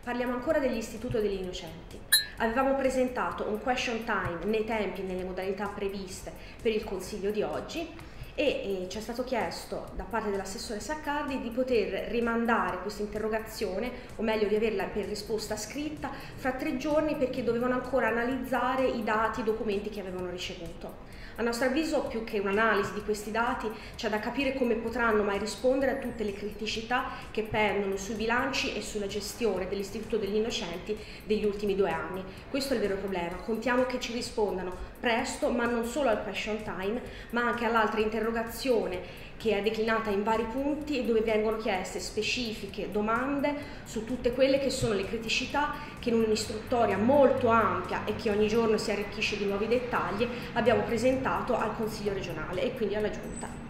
Parliamo ancora dell'Istituto degli Innocenti. Avevamo presentato un question time nei tempi e nelle modalità previste per il Consiglio di oggi e ci è stato chiesto da parte dell'assessore Saccardi di poter rimandare questa interrogazione, o meglio di averla per risposta scritta, fra 3 giorni, perché dovevano ancora analizzare i dati e i documenti che avevano ricevuto. A nostro avviso, più che un'analisi di questi dati, c'è da capire come potranno mai rispondere a tutte le criticità che pendono sui bilanci e sulla gestione dell'Istituto degli Innocenti degli ultimi 2 anni. Questo è il vero problema. Contiamo che ci rispondano presto, ma non solo al question time, ma anche all'altra interrogazione che è declinata in vari punti e dove vengono chieste specifiche domande su tutte quelle che sono le criticità che in un'istruttoria molto ampia e che ogni giorno si arricchisce di nuovi dettagli abbiamo presentato al Consiglio regionale e quindi alla Giunta.